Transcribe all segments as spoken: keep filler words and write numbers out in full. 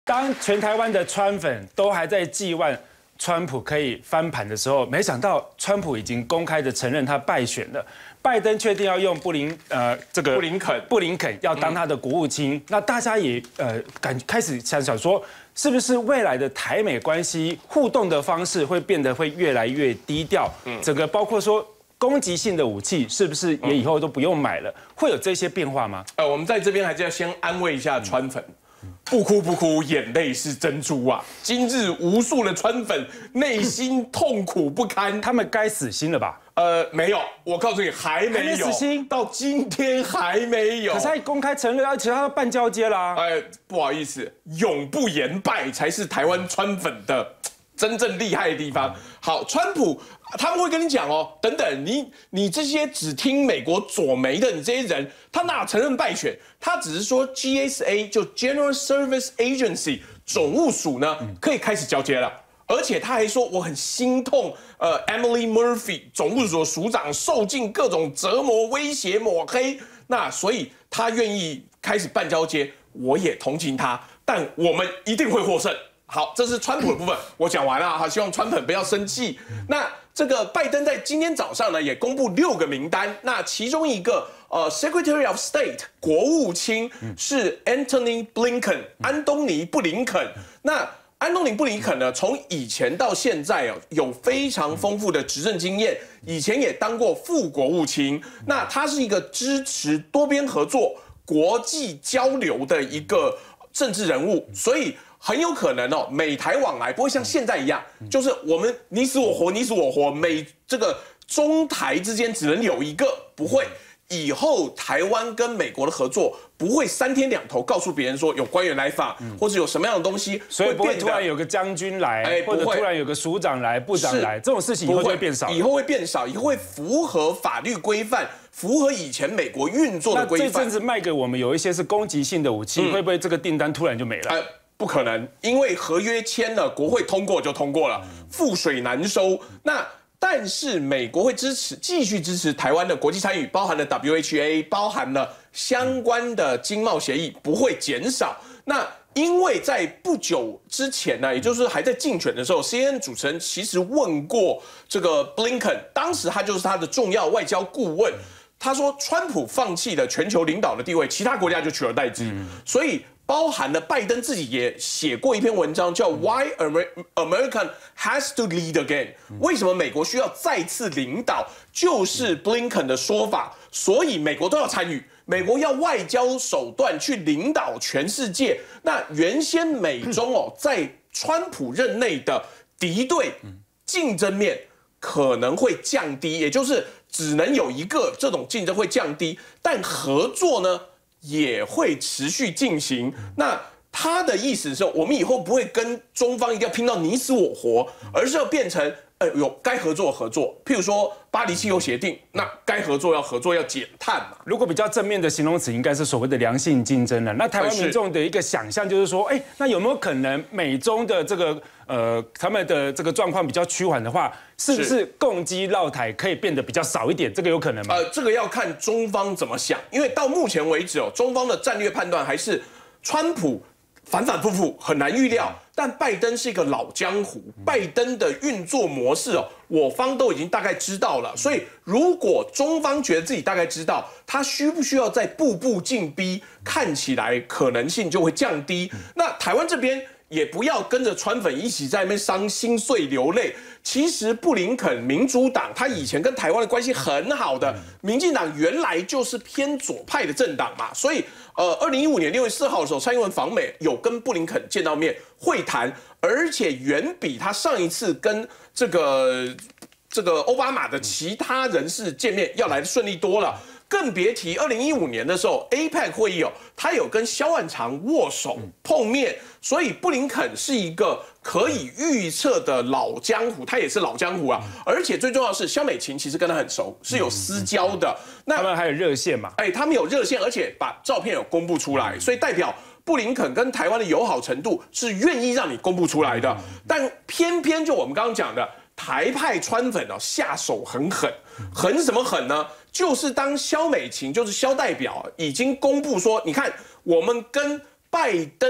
当全台湾的川粉都还在寄望川普可以翻盘的时候，没想到川普已经公开的承认他败选了。拜登确定要用布林呃这个布林肯布林肯要当他的国务卿，嗯、那大家也呃感开始想想说，是不是未来的台美关系互动的方式会变得会越来越低调？嗯，整个包括说。 攻击性的武器是不是也以后都不用买了？会有这些变化吗？ 呃，我们在这边还是要先安慰一下川粉，不哭不哭，眼泪是珍珠啊！今日无数的川粉内心痛苦不堪， 他们该死心了吧？ 呃，没有，我告诉你，还没有， 还没死心， 到今天还没有。 可是他公开承认，而且他要办交接啦。 哎，不好意思，永不言败才是台湾川粉的。 真正厉害的地方，好，川普他们会跟你讲哦，等等，你你这些只听美国左媒的，你这些人，他哪承认败选？他只是说 G S A 就 General Service Agency 总务署呢可以开始交接了，而且他还说我很心痛，呃 ，Emily Murphy 总务署署长受尽各种折磨、威胁、抹黑，那所以他愿意开始办交接，我也同情他，但我们一定会获胜。 好，这是川普的部分，我讲完了哈，希望川普不要生气。那这个拜登在今天早上呢，也公布六个名单，那其中一个呃 ，Secretary of State 国务卿是 Antony Blinken 安东尼布林肯。那安东尼布林肯呢，从以前到现在哦，有非常丰富的执政经验，以前也当过副国务卿。那他是一个支持多边合作、国际交流的一个政治人物，所以。 很有可能哦，美台往来不会像现在一样，就是我们你死我活，你死我活，美这个中台之间只能有一个，不会。以后台湾跟美国的合作不会三天两头告诉别人说有官员来访，嗯、或者有什么样的东西， 所以不会突然有个将军来，哎、或者突然有个署长来、部长来，这种事情以后会变少。 以后会变少，以后会符合法律规范，符合以前美国运作的规范。 那这阵子卖给我们有一些是攻击性的武器，嗯、会不会这个订单突然就没了？呃不可能，因为合约签了，国会通过就通过了，覆水难收。那但是美国会支持，继续支持台湾的国际参与，包含了 W H A， 包含了相关的经贸协议，不会减少。那因为在不久之前呢，也就是还在竞选的时候 ，C N N 主持人其实问过这个 Blinken， 当时他就是他的重要外交顾问，他说川普放弃了全球领导的地位，其他国家就取而代之，所以。 包含了拜登自己也写过一篇文章，叫 Why American Has to Lead Again？ 为什么美国需要再次领导？就是 Blinken 的说法，所以美国都要参与，美国要外交手段去领导全世界。那原先美中哦，在川普任内的敌对竞争面可能会降低，也就是只能有一个这种竞争会降低，但合作呢？ 也会持续进行。那他的意思是，我们以后不会跟中方一定要拼到你死我活，而是要变成，呃，有该合作合作。譬如说巴黎气候协定，那该合作要合作，要减碳嘛。 如果比较正面的形容词，应该是所谓的良性竞争了。那台湾民众的一个想象就是说，哎，那有没有可能美中的这个呃他们的这个状况比较趋缓的话，是不是共机绕台可以变得比较少一点？这个有可能吗？ 呃，这个要看中方怎么想，因为到目前为止哦，中方的战略判断还是川普反反复复很难预料，但拜登是一个老江湖，拜登的运作模式哦，我方都已经大概知道了，所以如果中方觉得自己大概知道，他需不需要再步步进逼，看起来可能性就会降低。那台湾这边。 也不要跟着川粉一起在那边伤心碎流泪。其实布林肯民主党他以前跟台湾的关系很好的，民进党原来就是偏左派的政党嘛，所以呃，二零一五年六月四号的时候，蔡英文访美有跟布林肯见到面会谈，而且远比他上一次跟这个这个奥巴马的其他人士见面要来的顺利多了。 更别提二零一五年的时候 ，A P E C 会议哦，他有跟萧万长握手碰面，所以布林肯是一个可以预测的老江湖，他也是老江湖啊。而且最重要的是，萧美琴其实跟他很熟，是有私交的。 那他们还有热线嘛？ 哎，他们有热线，而且把照片有公布出来，所以代表布林肯跟台湾的友好程度是愿意让你公布出来的。但偏偏就我们刚刚讲的。 台派川粉哦，下手很狠，狠什么狠呢？就是当萧美琴，就是萧代表已经公布说，你看我们跟拜登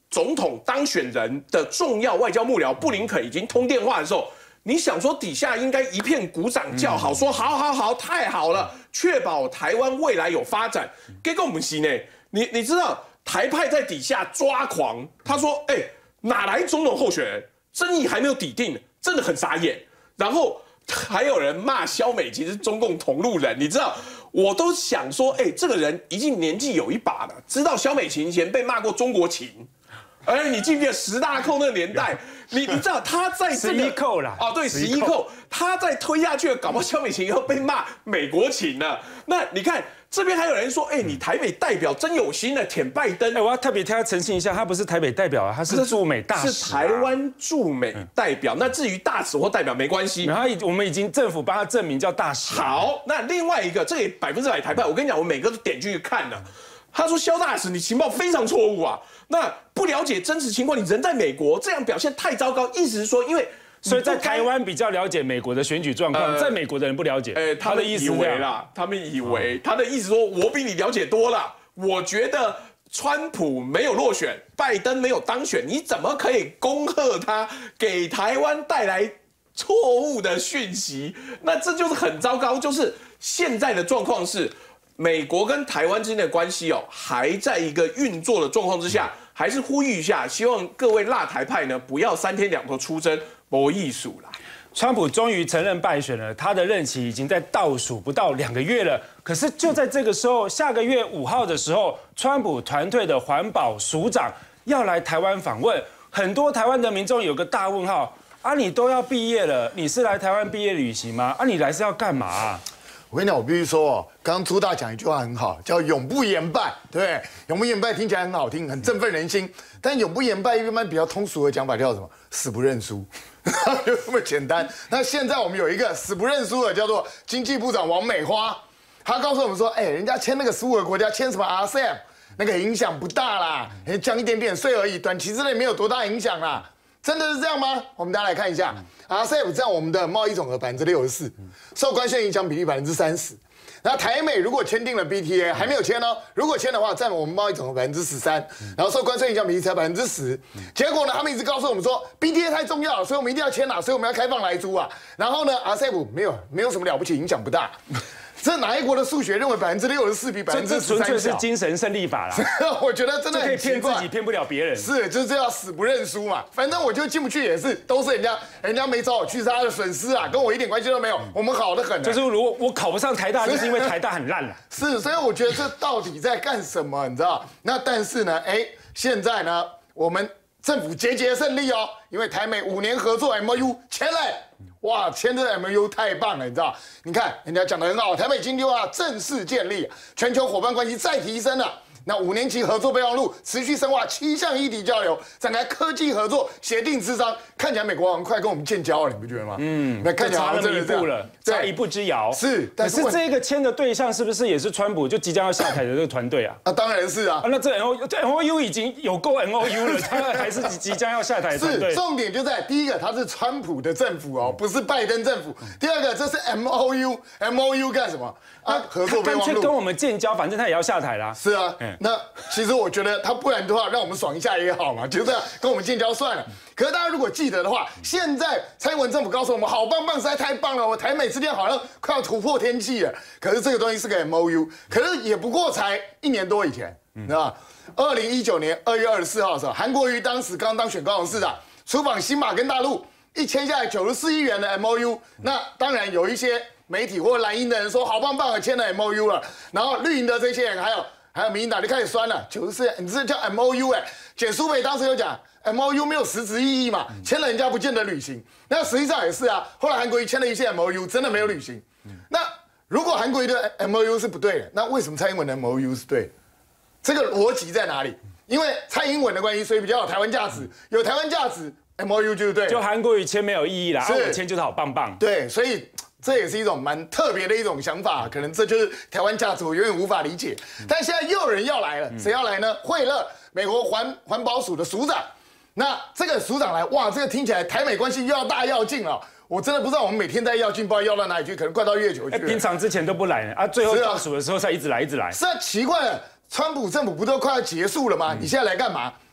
总统当选人的重要外交幕僚布林肯已经通电话的时候，你想说底下应该一片鼓掌叫好，说好好好，太好了，确保台湾未来有发展。结果不是呢，你你知道台派在底下抓狂，他说，哎、欸，哪来总统候选人？争议还没有底定，真的很傻眼。然后还有人骂萧美琴是中共同路人，你知道，我都想说，哎、欸，这个人已经年纪有一把了，知道萧美琴以前被骂过中国情。哎，你记不记得十大扣那个年代？你你知道他在这个十一扣啦， 哦，对，十一扣，他再推下去，搞不好萧美琴又被骂美国情了。那你看这边还有人说，哎，你台北代表真有心的舔拜登。 哎，我要特别替他澄清一下，他不是台北代表啊，他是驻美大使、啊， 是台湾驻美代表。那至于大使或代表没关系， 然后我们已经政府帮他证明叫大使。 好，那另外一个，这也百分之百台派。我跟你讲，我每个都点进去看了。他说：“萧大使，你情报非常错误啊！那不了解真实情况，你人在美国，这样表现太糟糕。意思是说，因为所以在台湾比较了解美国的选举状况，呃、在美国的人不了解。 呃，他的意思以为啦，他们以为、哦、他的意思说，我比你了解多了。我觉得川普没有落选，拜登没有当选，你怎么可以恭贺他，给台湾带来错误的讯息？那这就是很糟糕。就是现在的状况是。”美国跟台湾之间的关系哦，还在一个运作的状况之下，还是呼吁一下，希望各位辣台派呢，不要三天两头出征，没艺术啦。 川普终于承认败选了，他的任期已经在倒数不到两个月了。可是就在这个时候，下个月五号的时候，川普团队的环保署长要来台湾访问，很多台湾的民众有个大问号啊，你都要毕业了，你是来台湾毕业旅行吗？啊，你来是要干嘛啊？ 我跟你讲，我必须说哦，刚刚朱大讲一句话很好，叫“永不言败”，对不对？永不言败听起来很好听，很振奋人心。但永不言败一般比较通俗的讲法叫什么？死不认输，就这么简单。那现在我们有一个死不认输的，叫做经济部长王美花，他告诉我们说，哎，人家签那个十五个国家签什么 R C E P， 那个影响不大啦，降一点点税而已，短期之内没有多大影响啦。真的是这样吗？我们大家来看一下 ，R C E P 占我们的贸易总额百分之六十四，受关税影响比例百分之三十。那台美如果签订了 B T A， 还没有签哦，如果签的话，占我们贸易总额百分之十三，然后受关税影响比例才百分之十。结果呢，他们一直告诉我们说 B T A 太重要了，所以我们一定要签啊，所以我们要开放来租啊。然后呢 ，R C E P 没有没有什么了不起，影响不大。这哪一国的数学认为百分之六十四比百分之十三小？ 纯粹是精神胜利法啦。 我觉得真的可以骗自己，骗不了别人。 是，就是这样死不认输嘛。反正我就进不去也是，都是人家，人家没找我去是他的损失啊，跟我一点关系都没有。我们好得很。 就是如果我考不上台大，就是因为台大很烂了。 是，所以我觉得这到底在干什么？你知道？那但是呢，哎，现在呢，我们政府节节胜利哦，因为台美五年合作 M O U 签了。哇，签这个 M O U 太棒了，你知道？你看人家讲得很好，台美经济化正式建立，全球伙伴关系再提升了。那五年期合作备忘录持续深化七项议题交流，展开科技合作协定磋商，看起来美国好像快跟我们建交了，你不觉得吗？嗯，那看起来差那么一步了，差一步之遥。 是， 但是这个签的对象是不是也是川普就即将要下台的这个团队啊？ 啊，当然是啊。 啊，那这 M O U 这 M O U 已经有够 M O U 了，他还是即将要下台的团队。 是，重点就在第一个，他是川普的政府哦，不是拜登政府。第二个，这是 M O U，M O U 干什么？啊，合作备忘录跟我们建交，反正他也要下台啦。 是啊，那其实我觉得他不然的话，让我们爽一下也好嘛，就这样跟我们建交算了。可是大家如果记得的话，现在蔡英文政府告诉我们好棒棒，实在太棒了，我台美之间好像快要突破天际了。可是这个东西是个 M O U， 可是也不过才一年多以前，你知道吗？二零一九年二月二十四号的时候，韩国瑜当时刚当选高雄市长，出访新马跟大陆，一签下来九十四亿元的 M O U， 那当然有一些媒体或蓝营的人说好棒棒的签了 M O U 了，然后绿营的这些人还有还有民进党就开始酸了，九十四，你这叫 M O U 哎、欸，简书培当时有讲 M O U 没有实质意义嘛，签了人家不见得履行，那实际上也是啊，后来韩国瑜签了一些 M O U 真的没有履行，那如果韩国瑜的 M O U 是不对的，那为什么蔡英文的 M O U 是对的？这个逻辑在哪里？因为蔡英文的关系，所以比较有台湾价值，有台湾价值 M O U 就是对的， 就韩国瑜签没有意义啦，啊我签就是好棒棒， 对，所以。这也是一种蛮特别的一种想法，可能这就是台湾价值，我永远无法理解。但现在又有人要来了，谁要来呢？惠勒，美国环环保署的署长。那这个署长来，哇，这个听起来台美关系又要大要进了。我真的不知道我们每天在要进，不知道要到哪里去，可能快到月球去了。 平常之前都不来啊，最后倒数的时候才一直来，一直来。 是啊，奇怪了，川普政府不都快要结束了吗？你现在来干嘛？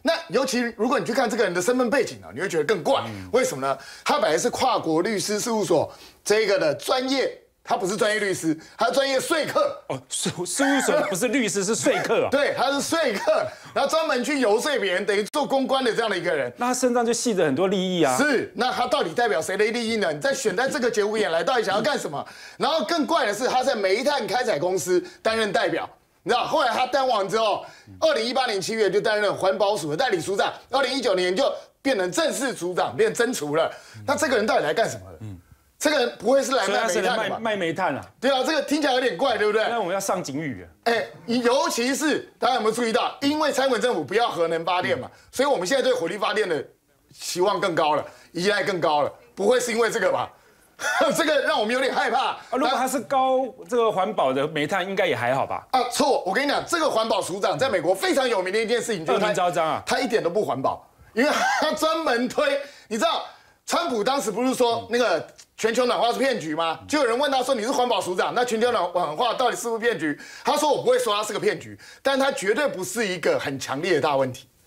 那尤其如果你去看这个人的身份背景啊，你会觉得更怪。为什么呢？他本来是跨国律师事务所这个的专业。他不是专业律师，他是专业说客。 哦，事事务所不是律师，是说客哦。 对，他是说客，然后专门去游说别人，等于做公关的这样的一个人。 那他身上就系着很多利益啊。 是，那他到底代表谁的利益呢？你在选在这个节骨眼来，到底想要干什么？然后更怪的是，他在煤炭开采公司担任代表。你知道，后来他当完之后，二零一八年七月就担任环保署的代理署长，二零一九年就变成正式署长，变真署了。那这个人到底来干什么的？嗯。这个人不会是来卖煤炭的吧？ 卖煤炭啊？ 对啊，这个听起来有点怪，对不对？ 那我们要上警语啊！ 哎，尤其是大家有没有注意到，因为蔡英文政府不要核能发电嘛，所以我们现在对火力发电的期望更高了，依赖更高了，不会是因为这个吧？这个让我们有点害怕。 啊，如果它是高这个环保的煤炭，应该也还好吧？ 啊，错！我跟你讲，这个环保署长在美国非常有名的一件事情，就是恶名昭彰啊， 他一点都不环保，因为他专门推，你知道。川普当时不是说那个全球暖化是骗局吗？就有人问他说：“你是环保署长，那全球暖化到底是不是骗局？”他说：“我不会说它是个骗局，但它绝对不是一个很强烈的大问题。”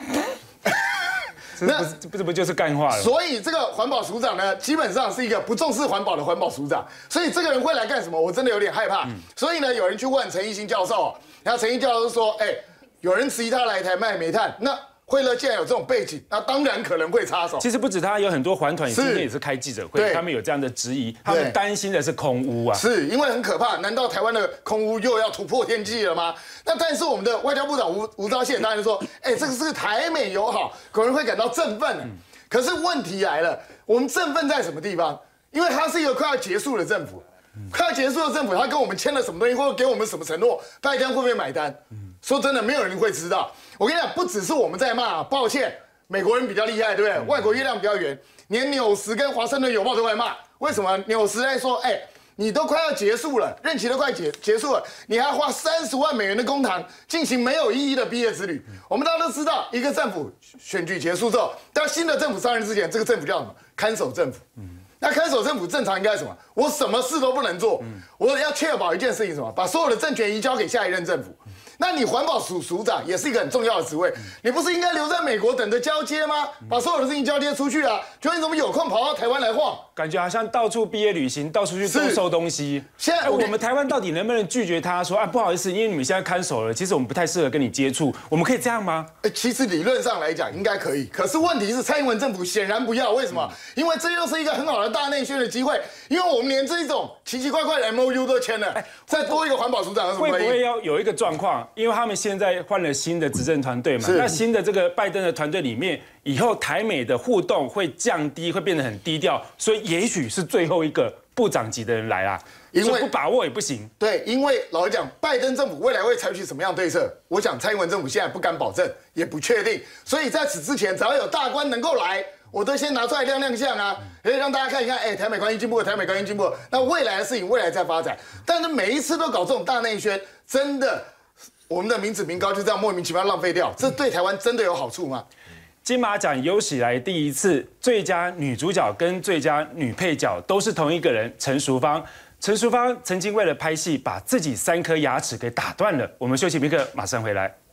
那不是不就是干话了？ 所以这个环保署长呢，基本上是一个不重视环保的环保署长。所以这个人会来干什么？我真的有点害怕。嗯、所以呢，有人去问陈奕迅教授，然后陈奕教授说：“哎、欸，有人质疑他来台卖煤炭，那。”惠勒既然有这种背景，那当然可能会插手。 其实不止他，有很多环团今天也是开记者会，他们有这样的质疑，他们担心的是空污啊， 是因为很可怕。难道台湾的空污又要突破天际了吗？那但是我们的外交部长吴吴钊燮当然说，哎、欸，这个是台美友好，可能会感到振奋、嗯、可是问题来了，我们振奋在什么地方？因为它是一个快要结束的政府，嗯、快要结束的政府，他跟我们签了什么东西，或者给我们什么承诺，拜登会不会买单？嗯、说真的，没有人会知道。我跟你讲，不只是我们在骂，抱歉，美国人比较厉害，对不对？外国月亮比较圆，连纽时跟华盛顿邮报都在骂。为什么？纽时在说，哎、欸，你都快要结束了，任期都快结结束了，你还要花三十万美元的公帑进行没有意义的毕业之旅。我们大家都知道，一个政府选举结束之后，到新的政府上任之前，这个政府叫什么？看守政府。那看守政府正常应该是什么？我什么事都不能做，我要确保一件事情，什么？把所有的政权移交给下一任政府。那你环保署署长也是一个很重要的职位，你不是应该留在美国等着交接吗？把所有的事情交接出去啊！就你怎么有空跑到台湾来晃？ 感觉好像到处毕业旅行，到处去兜售东西。现在我们台湾到底能不能拒绝他说啊？不好意思，因为你们现在看守了，其实我们不太适合跟你接触，我们可以这样吗？ 其实理论上来讲应该可以，可是问题是蔡英文政府显然不要，为什么？因为这又是一个很好的大内宣的机会，因为我们连这一种奇奇怪怪的 M O U 都签了，再多一个环保署长有什么会不会要有一个状况？因为他们现在换了新的执政团队嘛，那新的这个拜登的团队里面，以后台美的互动会降低，会变得很低调，所以也许是最后一个部长级的人来啦，因为不把握也不行。 对，因为老实讲，拜登政府未来会采取什么样的对策，我想蔡英文政府现在不敢保证，也不确定，所以在此之前，只要有大官能够来，我都先拿出来亮亮相啊，可以让大家看一看，哎、欸，台美关系进步了，台美关系进步了，那未来的事情未来再发展。但是每一次都搞这种大内宣，真的。我们的民脂民膏就这样莫名其妙浪费掉，这对台湾真的有好处吗？ 金马奖有史以来第一次，最佳女主角跟最佳女配角都是同一个人，陈淑芳。陈淑芳曾经为了拍戏，把自己三颗牙齿给打断了。我们休息片刻，马上回来。